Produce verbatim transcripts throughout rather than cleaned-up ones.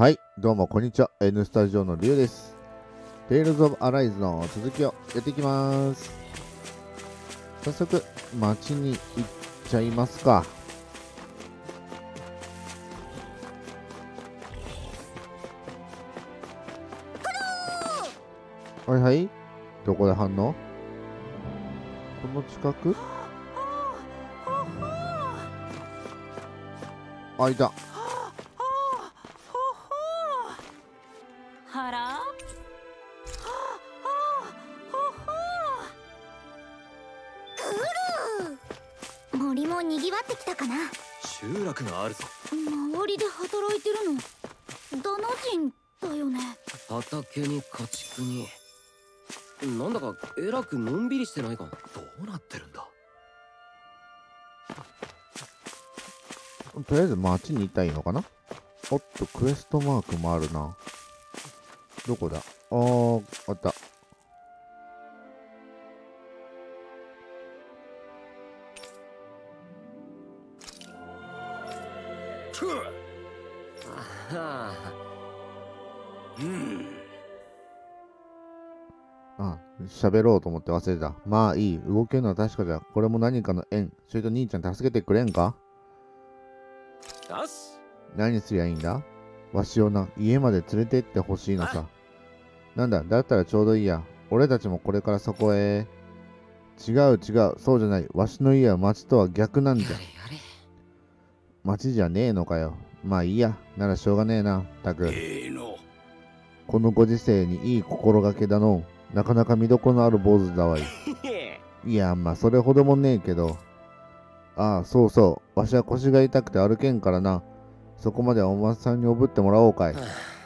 はい、どうもこんにちは。N スタジオのりゅうです。テイルズ・オブ・アライズの続きをやっていきます。早速、街に行っちゃいますか。はいはい。どこで反応？この近く？あ、いた。 はら森もにぎわってきたかな。 集落があるぞ。 周りで働いてるのダナ人だよね。 畑に家畜に、なんだかえらくのんびりしてないか。どうなってるんだ。 とりあえず街に行ったらいいのかな。おっと、クエストマークもあるな。どこだ？あー、あった。 あはうん。 あ、喋ろうと思って忘れてた。まあいい。動けるのは確かじゃ。これも何かの縁。それと兄ちゃん助けてくれんか？ よし。 何すりゃいいんだ？わしをな、家まで連れてってほしいのさ。なんだ、だったらちょうどいいや。俺たちもこれからそこへ。違う違う、そうじゃない。わしの家は町とは逆なんじゃ。町じゃねえのかよ。まあいいや。ならしょうがねえな。たく。このご時世にいい心がけだの。なかなか見どころのある坊主だわい。いや、まあそれほどもねえけど。ああ、そうそう。わしは腰が痛くて歩けんからな。そこまではおばさんにおぶってもらおうかい。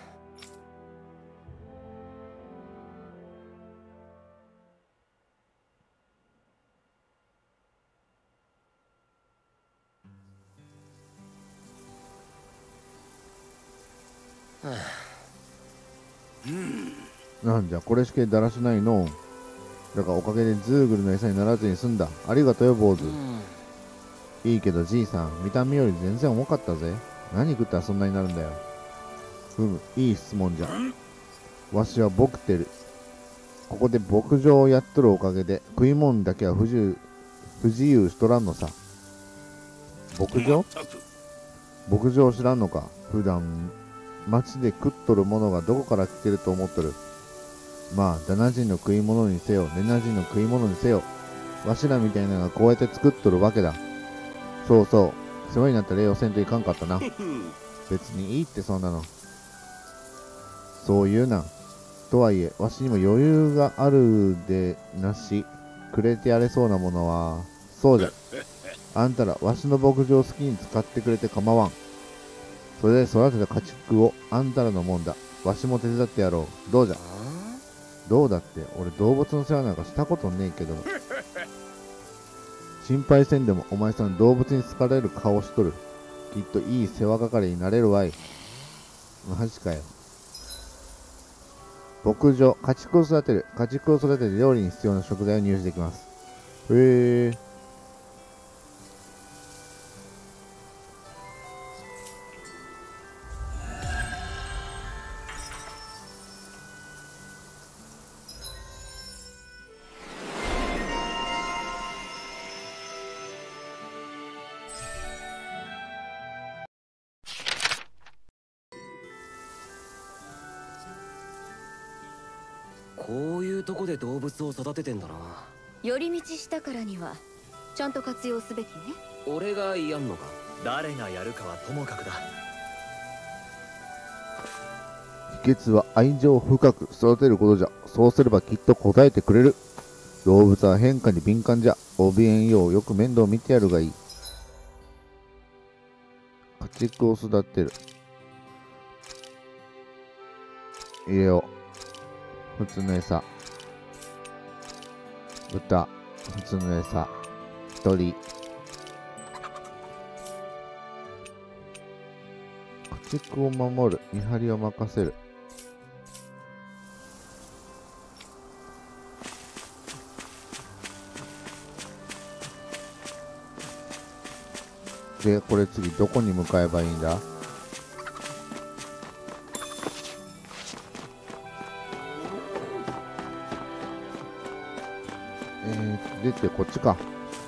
なんじゃ、これしかだらしないの。だからおかげでズーグルの餌にならずに済んだ。ありがとうよ、坊主。いいけどじいさん、見た目より全然重かったぜ。何食ったらそんなになるんだよ。ふむ、いい質問じゃ。わしはボクテル。ここで牧場をやっとるおかげで、食い物だけは不自由、不自由しとらんのさ。牧場？牧場を知らんのか。普段、町で食っとるものがどこから来てると思っとる。まあ、ダナ人の食い物にせよ、ネナ人の食い物にせよ、わしらみたいなのがこうやって作っとるわけだ。そうそう、世話になった礼をせんといかんかったな。別にいいってそんなの。そう言うな。とはいえ、わしにも余裕があるでなし、くれてやれそうなものは、そうじゃ。あんたら、わしの牧場を好きに使ってくれて構わん。それで育てた家畜をあんたらのもんだ。わしも手伝ってやろう。どうじゃ。どうだって、俺動物の世話なんかしたことねえけど。心配せんでもお前さん動物に好かれる顔しとる。きっといい世話係になれるわい。マジかよ。牧場、家畜を育てる。家畜を育てて料理に必要な食材を入手できます。へえ。 こういうとこで動物を育ててんだな。 寄り道したからにはちゃんと活用すべきね。 俺がやんのか。 誰がやるかはともかくだ。 秘訣は愛情を深く育てることじゃ。そうすればきっと答えてくれる。動物は変化に敏感じゃ。怯えんようよく面倒を見てやるがいい。家畜を育てる。入れよう。普通の餌。豚。普通の餌。鳥。家畜を守る。見張りを任せる。で、これ次どこに向かえばいいんだ？ えー、出てこっちか。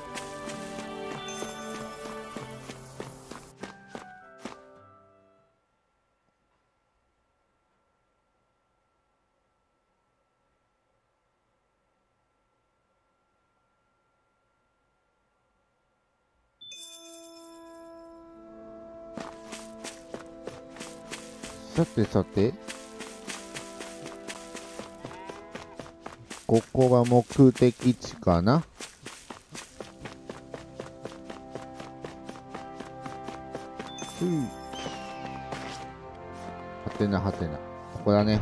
さてさて、ここが目的地かな。うん。はてなはてな。ここだね。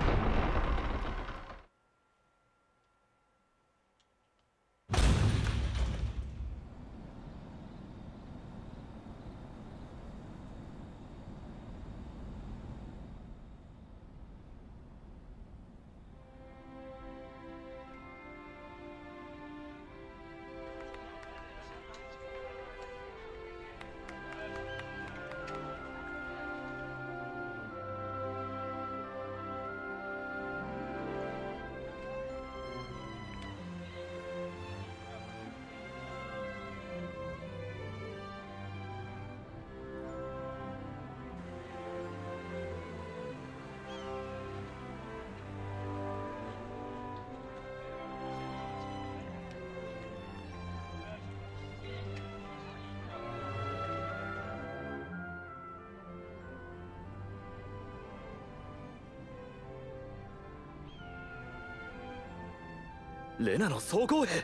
レナの総攻兵。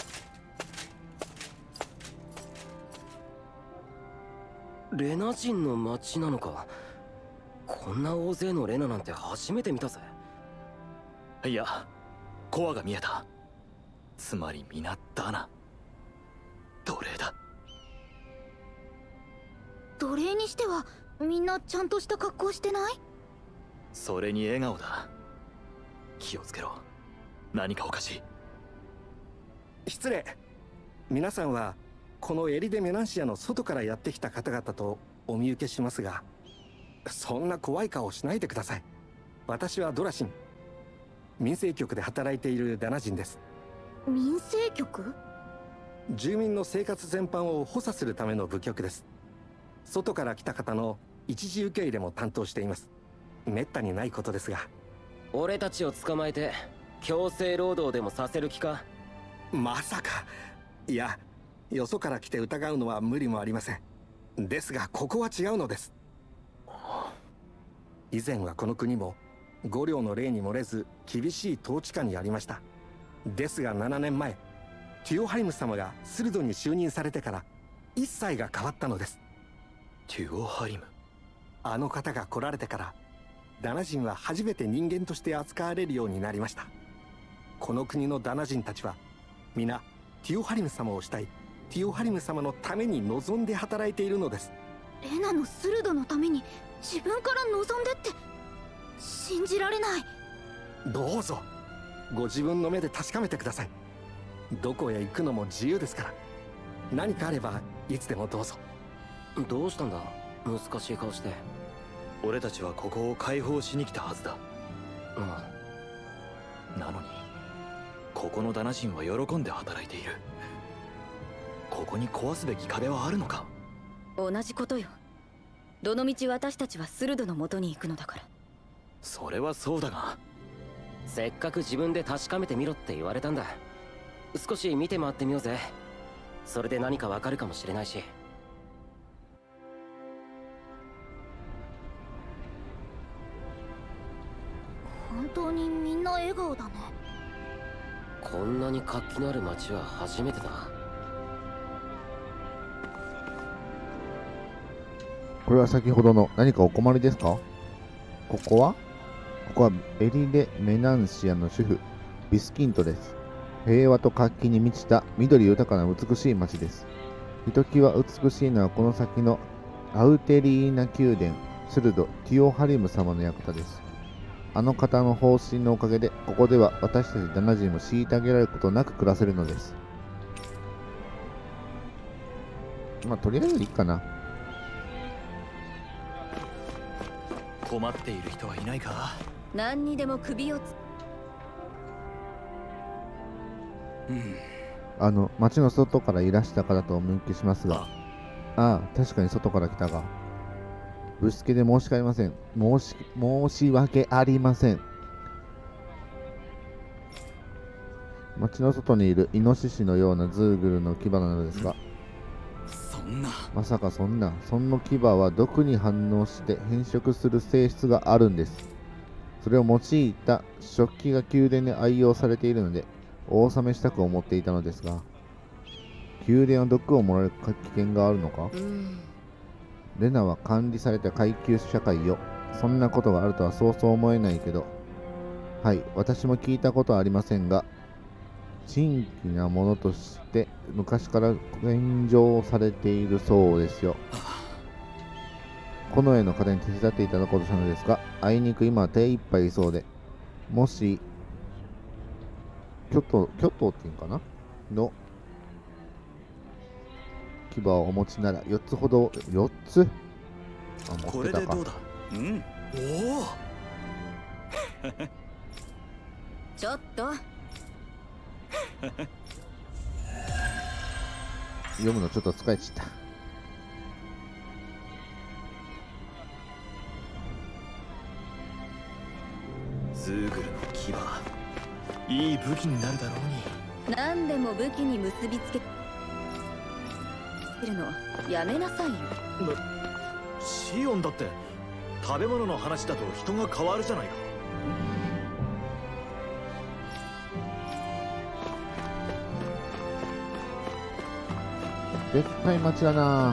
レナ人の町なのか。こんな大勢のレナなんて初めて見たぜ。 いや、コアが見えた。つまり皆ダナ。奴隷だ。 奴隷にしてはみんなちゃんとした格好してない？ それに笑顔だ。気をつけろ。何かおかしい。 失礼。皆さんはこのエリデ・メナンシアの外からやってきた方々とお見受けしますが、そんな怖い顔をしないでください。私はドラシン、民生局で働いているダナ人です。 民生局？ 住民の生活全般を補佐するための部局です。外から来た方の一時受け入れも担当しています。めったにないことですが。 俺たちを捕まえて強制労働でもさせる気か？ まさか。いや、よそから来て疑うのは無理もありません。ですがここは違うのです。以前はこの国も五領の例に漏れず厳しい統治下にありました。ですがななねんまえ、テュオハリム様がスルドに就任されてから一切が変わったのです。 テュオハリム。 あの方が来られてからダナ人は初めて人間として扱われるようになりました。この国のダナ人たちは皆ティオハリム様をしたい、ティオハリム様のために望んで働いているのです。 レナのスルドのために自分から望んでって、信じられない。 どうぞご自分の目で確かめてください。どこへ行くのも自由ですから。何かあればいつでもどうぞ。 どうしたんだ、難しい顔して。 俺たちはここを解放しに来たはずだ。 ああ。なのにここのダナ人は喜んで働いている。ここに壊すべき壁はあるのか？ 同じことよ。どのみち私たちはスルドの元に行くのだから。 それはそうだが、 せっかく自分で確かめてみろって言われたんだ。少し見て回ってみようぜ。それで何かわかるかもしれないし。 本当にみんな笑顔だね。 こんなに活気のある街は初めてだ。 これは先ほどの何かお困りですか？ここはここはエリデ・メナンシアの主婦ビスキントです。平和と活気に満ちた緑豊かな美しい街です。ひときわ美しいのはこの先のアウテリーナ宮殿スルド・ティオハリム様の館です。あの方の方針のおかげで、ここでは私たちダナ人も虐げられることなく暮らせるのです。まあ、とりあえずいいかな。 困っている人はいないか？ 何にでも首をつあの町の外からいらしたかだとお見受けしますが、ああ、確かに外から来たが、ぶしつけで申し訳ありません。申し申し訳ありません。町の外にいるイノシシのようなズーグルの牙なのですが、 そんな。 まさかそんな、その牙は毒に反応して変色する性質があるんです。それを用いた食器が宮殿で愛用されているので、お納めしたく思っていたのですが、宮殿は毒をもらえる危険があるのか？レナは管理された階級社会よ。そんなことがあるとはそうそう思えないけど、はい、私も聞いたことはありませんが、珍奇なものとして昔から献上されているそうですよ。この絵の方に手伝っていただこうとしたのですが、あいにく今は手一杯そうで、もし巨頭巨頭っていうかなの牙をお持ちならよっつほど、よっつあ、持こってたか。 れでどうだ。うん。おお。 ちょっと読むのちょっと疲れちゃった。 ズーグルの牙、いい武器になるだろうに。 何でも武器に結びつけるのやめなさいよ。 シオンだって食べ物の話だと人が変わるじゃないか。 絶対町だな。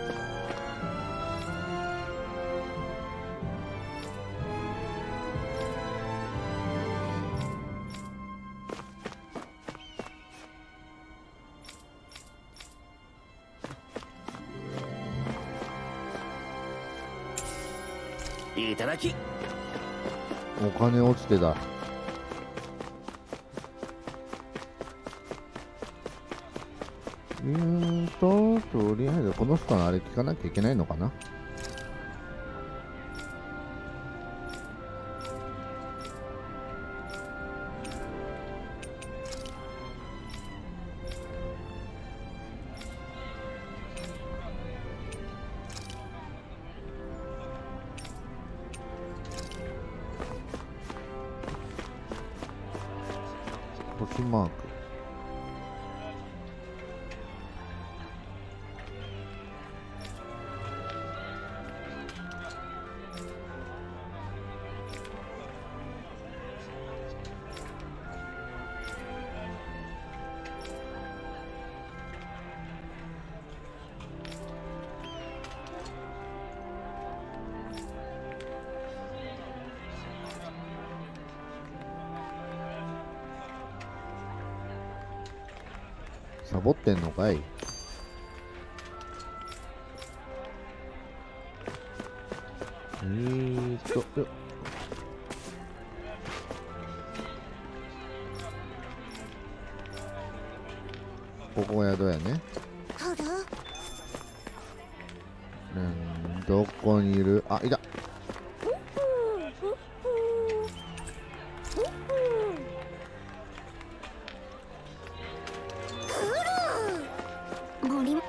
いただき。 お金落ちてだ。うーんと、とりあえずこの人のあれ聞かなきゃいけないのかな。星マーク。サボってんのかい。えーっとよっ、ここが宿やね。 あら、 うん、どこにいる？あ、いた。 ゴリ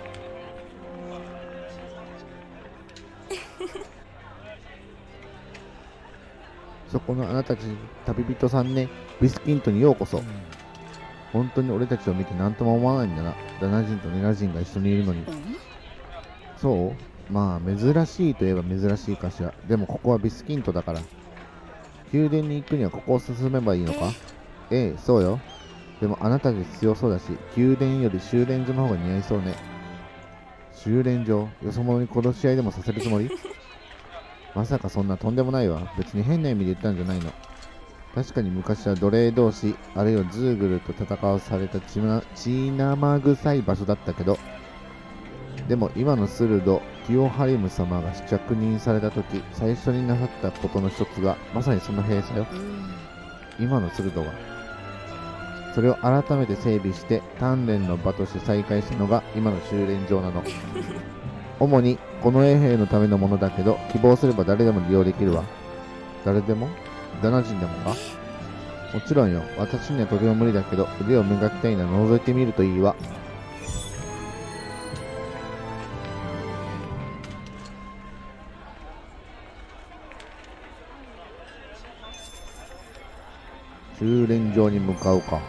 そこのあなたたち旅人さんね、ビスキントにようこそ。本当に俺たちを見て何とも思わないんだな。ダナ人とネラ人が一緒にいるのに。そうまあ珍しいといえば珍しいかしら。でもここはビスキントだから。宮殿に行くにはここを進めばいいのか？ええ、そうよ。でもあなたたち強そうだし、宮殿より修練所の方が似合いそうね。修練所？よそ者に殺し合いでもさせるつもり？まさかそんなとんでもないわ。別に変な意味で言ったんじゃないの。確かに昔は奴隷同士、あるいはズーグルと戦わされた血な血生臭い場所だったけど、でも今のスルド・ティオハリム様が着任された時、最初になさったことの一つが、まさにその閉鎖よ。今のスルドが。それを改めて整備して、鍛錬の場として再開したのが今の修練場なの。主にこの衛兵のためのものだけど、希望すれば誰でも利用できるわ。誰でも？ダナ人でもか？ もちろんよ。私にはとても無理だけど、腕を磨きたいなら覗いてみるといいわ。修練場に向かうか。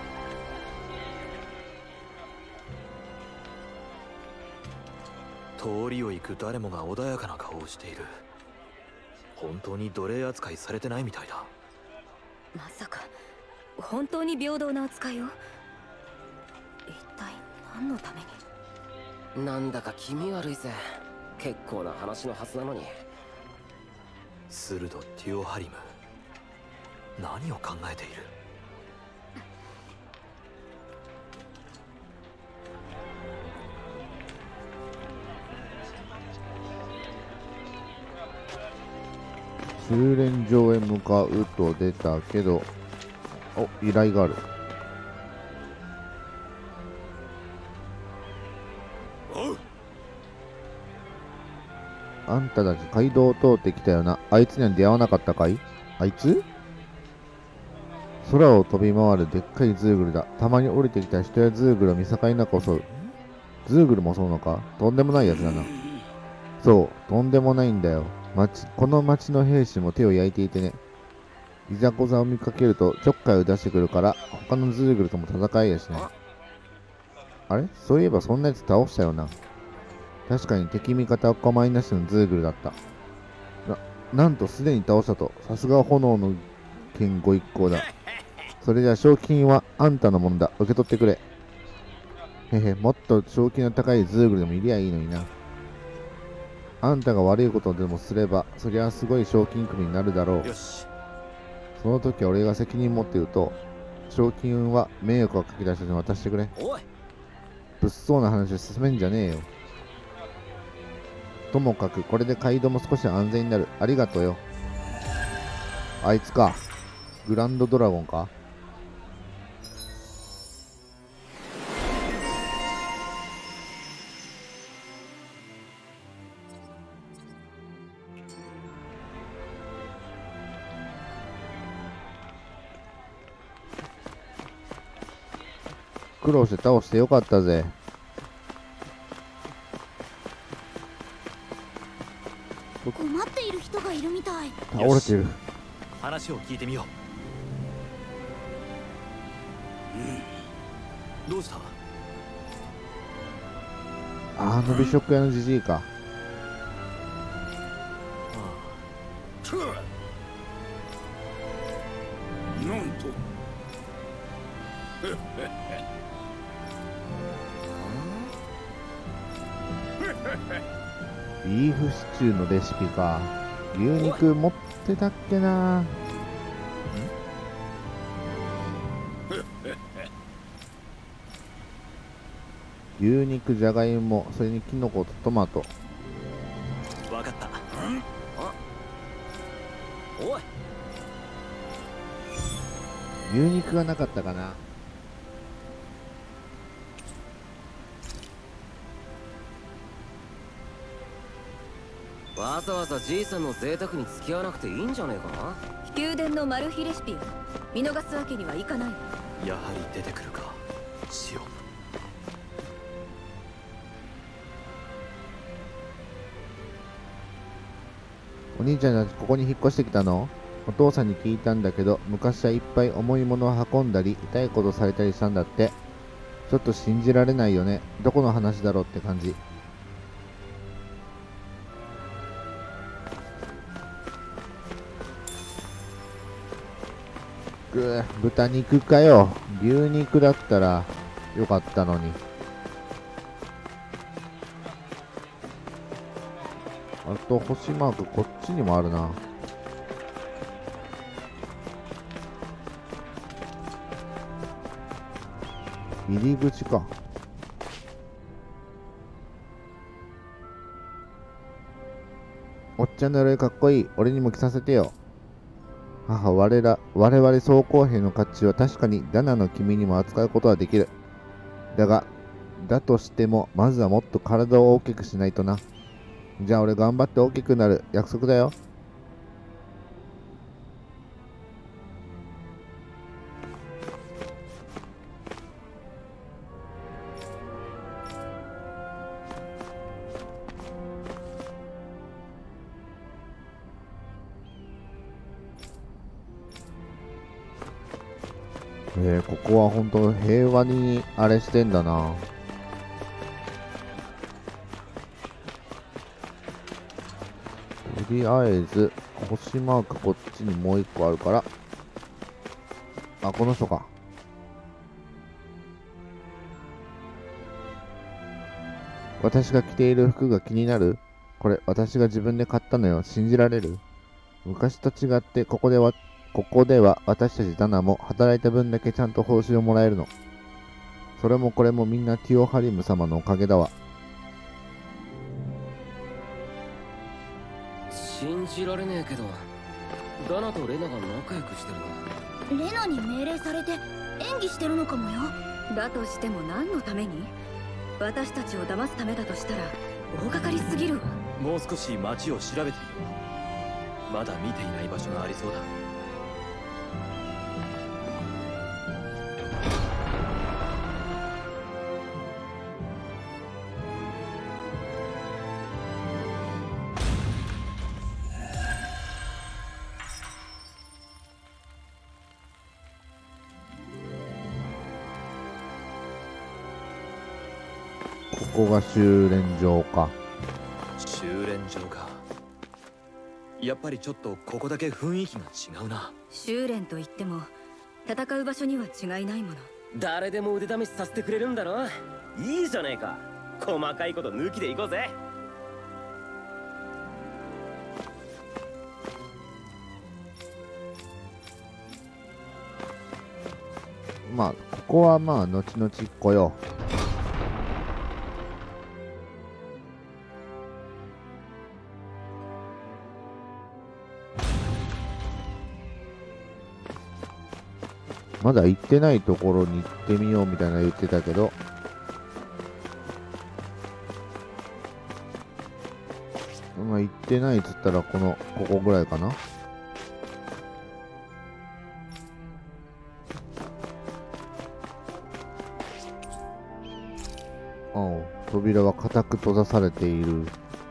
通りを行く誰もが穏やかな顔をしている。本当に奴隷扱いされてないみたいだ。 まさか本当に平等な扱いを。一体何のために。 なんだか気味悪いぜ。結構な話のはずなのに。 スルド・ティオハリム、何を考えている？ 修練場へ向かうと出たけど、お、依頼がある。あんたたち街道を通ってきたよな。あいつには出会わなかったかい？あいつ？空を飛び回るでっかいズーグルだ。たまに降りてきた人やズーグルを見境なく襲う。ズーグルも襲うのか？とんでもないやつだな。そう、とんでもないんだよ。町、この町の兵士も手を焼いていてね。いざこざを見かけるとちょっかいを出してくるから、他のズーグルとも戦いやしね。あれ？そういえばそんなやつ倒したよな。確かに敵味方お構いなしのズーグルだった。な、なんとすでに倒したと。さすが炎の剣ご一行だ。それじゃあ賞金はあんたのもんだ。受け取ってくれ。へへ、もっと賞金の高いズーグルでもいりゃいいのにな。あんたが悪いことでもすれば、そりゃすごい賞金首になるだろう。 よし。 その時は俺が責任持って言うと、賞金は迷惑をかけた人に渡してくれ。 おい、 物騒な話を進めんじゃねえよ。ともかくこれで街道も少し安全になる。ありがとうよ。あいつか。グランドドラゴンか。苦労して倒してよかったぜ。 困っている人がいるみたい。 倒れてる。 話を聞いてみよう。どうした？ あの美食屋のじじいか。 なんとビーフシチューのレシピか。牛肉持ってたっけな。牛肉、じゃがいも、それにキノコとトマト。 わかった。 おい、 牛肉がなかったかな。 わざわざじいさんの贅沢に付き合わなくていいんじゃねえかな。 宮殿のマル秘レシピを見逃すわけにはいかないわ。 やはり出てくるか、シオン。 お兄ちゃんたちここに引っ越してきたの？お父さんに聞いたんだけど、昔はいっぱい重いものを運んだり痛いことされたりしたんだって。ちょっと信じられないよね。どこの話だろうって感じ。ぐー、豚肉かよ。牛肉だったらよかったのに。あと星マークこっちにもあるな。入り口か。おっちゃんの鎧かっこいい。俺にも着させてよ。母、我ら、我々装甲兵の甲冑は確かにダナの君にも扱うことはできる。だが、だとしても、まずはもっと体を大きくしないとな。じゃあ俺頑張って大きくなる。約束だよ。 えー、ここは本当平和にあれしてんだな。とりあえず星マークこっちにもう一個あるから、あ、この人か。私が着ている服が気になる？これ私が自分で買ったのよ。信じられる？昔と違ってここではここでは私たちダナも働いた分だけちゃんと報酬をもらえるの。それもこれもみんなティオハリム様のおかげだわ。 信じられねえけど、ダナとレナが仲良くしてるな。 レナに命令されて演技してるのかもよ。 だとしても何のために？私たちを騙すためだとしたら大掛かりすぎるわ。 もう少し街を調べてみよう。まだ見ていない場所がありそうだ。 ここが修練場か。 修練場か。やっぱりちょっとここだけ雰囲気が違うな。 修練といっても戦う場所には違いないもの。 誰でも腕試しさせてくれるんだろ。いいじゃねえか。細かいこと抜きでいこうぜ。 まあここはまあ後々来よう。まだ行ってないところに行ってみようみたいな言ってたけど、まあ行ってないっつったらこのここぐらいかな。ああ、扉は固く閉ざされている。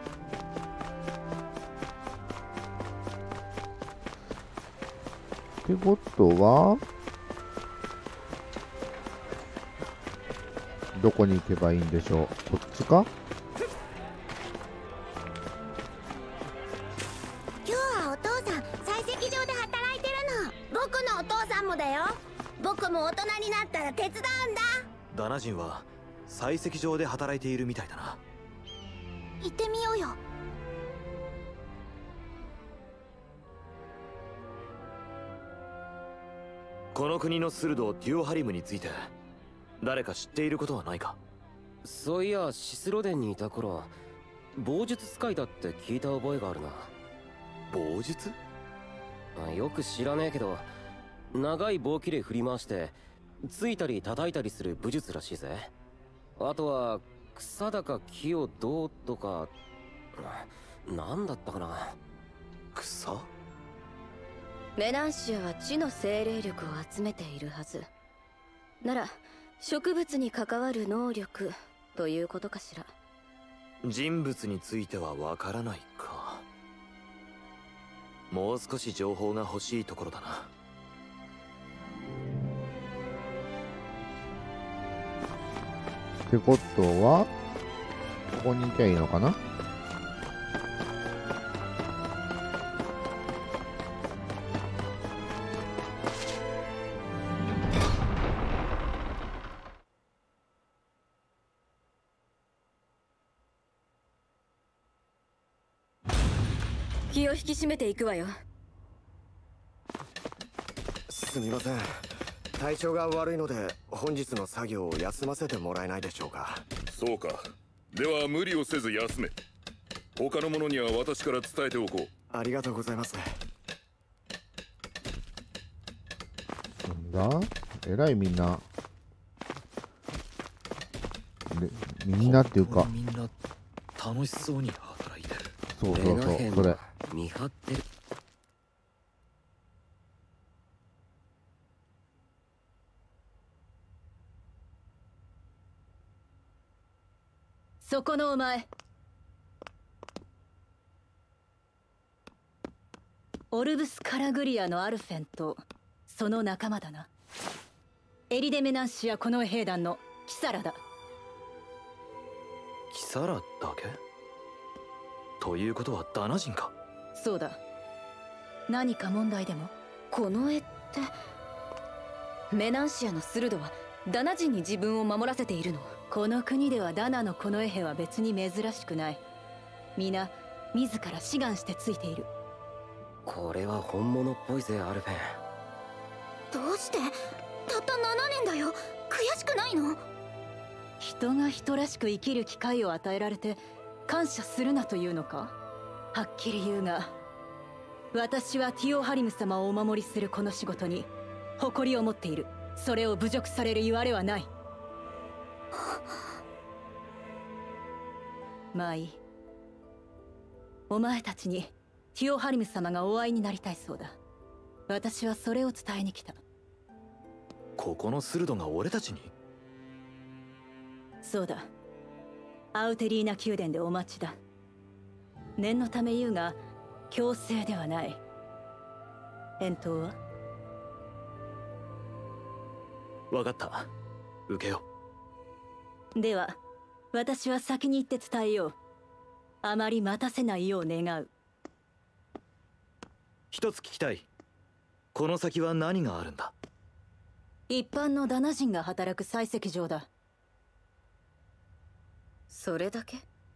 ってことはどこに行けばいいんでしょう。こっちか？ 今日はお父さん採石場で働いてるの。僕のお父さんもだよ。僕も大人になったら手伝うんだ。 ダナ人は採石場で働いているみたいだな。 行ってみようよ。 この国のスルドデュオハリムについて誰か知っていることはないか？ そういや、シスロデンにいた頃、棒術使いだって聞いた覚えがあるな。 棒術？ よく知らねえけど、長い棒切れ振り回してついたり叩いたりする武術らしいぜ。あとは草だか木をどうとか、なんだったかな。 草？ メナンシアは地の精霊力を集めているはず。なら植物に関わる能力ということかしら。 人物についてはわからないか。もう少し情報が欲しいところだな。 ってことはここに行きゃいいのかな。 気を引き締めていくわよ。 すみません、体調が悪いので本日の作業を休ませてもらえないでしょうか。 そうか。では無理をせず休め。他の者には私から伝えておこう。 ありがとうございます。 なんだえらいみんなでみんなっていうかみんな楽しそうに働いてる。 そうそうそうそれ見張ってる。 そこのお前、オルブス・カラグリアのアルフェンとその仲間だな。 エリデメナンシア近衛兵団のキサラだ。 キサラだけということはダナ人か。 そうだ。何か問題でも？ 近衛ってメナンシアのスルドはダナ人に自分を守らせているの？ この国ではダナの近衛兵は別に珍しくない。皆自ら志願してついている。 これは本物っぽいぜアルフェン。 どうして？たったななねんだよ。悔しくないの？ 人が人らしく生きる機会を与えられて感謝するなというのか。はっきり言うが、私はティオハリム様をお守りするこの仕事に誇りを持っている。それを侮辱される言われはない。まあいい。お前たちにティオハリム様がお会いになりたいそうだ。私はそれを伝えに来た。 ここのスルドが俺たちに？ そうだ。アウテリーナ宮殿でお待ちだ。念のため言うが強制ではない。返答は？ 分かった。受けよう。では私は先に行って伝えよう。あまり待たせないよう願う。 一つ聞きたい。この先は何があるんだ？ 一般のダナ人が働く採石場だ。 それだけ？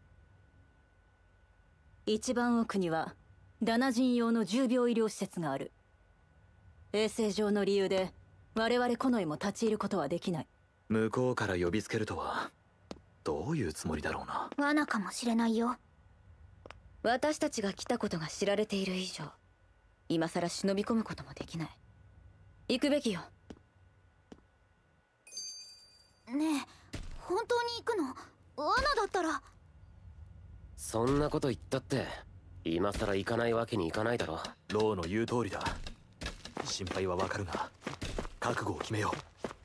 一番奥にはダナ人用の重病医療施設がある。衛生上の理由で我々近衛も立ち入ることはできない。 向こうから呼びつけるとはどういうつもりだろうな。 罠かもしれないよ。 私たちが来たことが知られている以上、今さら忍び込むこともできない。行くべきよ。 ねえ、本当に行くの？罠だったら。 そんなこと言ったって今さら行かないわけにいかないだろ。 ローの言う通りだ。心配はわかるが覚悟を決めよ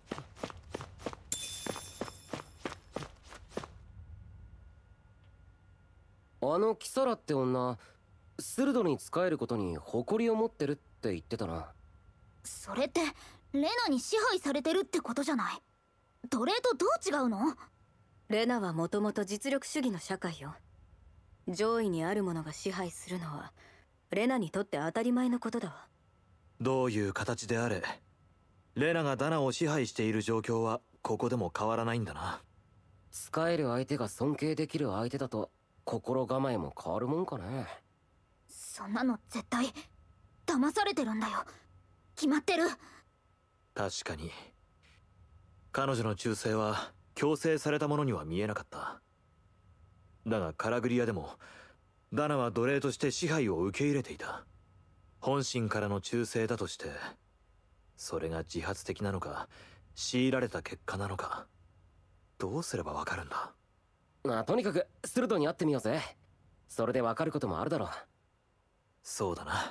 う。あのキサラって女、スルドに仕えることに誇りを持ってるって言ってたな。 それってレナに支配されてるってことじゃない？奴隷とどう違うの？ レナはもともと実力主義の社会よ。上位にあるものが支配するのはレナにとって当たり前のことだわ。 どういう形であれ、レナがダナを支配している状況はここでも変わらないんだな。 使える相手が尊敬できる相手だと心構えも変わるもんかね。 そんなの絶対騙されてるんだよ。決まってる。 確かに彼女の忠誠は強制されたものには見えなかった。だがカラグリアでもダナは奴隷として支配を受け入れていた。本心からの忠誠だとして、それが自発的なのか強いられた結果なのか、どうすればわかるんだ。 まあとにかくスルドに会ってみようぜ。それでわかることもあるだろう。 そうだな。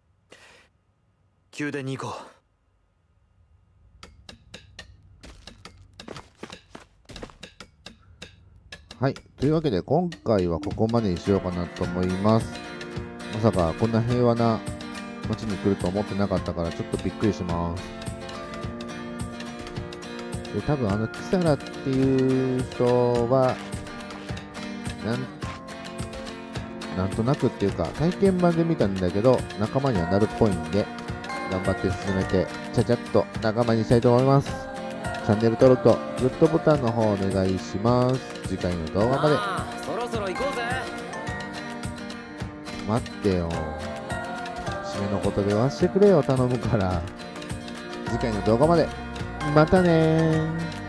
宮殿に行こう。 はい。というわけで、今回はここまでにしようかなと思います。まさかこんな平和な街に来ると思ってなかったから、ちょっとびっくりします。で、多分あのキサラっていう人は、なん、なんとなくっていうか、体験版で見たんだけど、仲間にはなるっぽいんで、頑張って進めて、ちゃちゃっと仲間にしたいと思います。チャンネル登録とグッドボタンの方お願いします。次回の動画まで。 そろそろ行こうぜ。 待ってよ。締めの言葉言わしてくれよ、頼むから。次回の動画まで。またねー。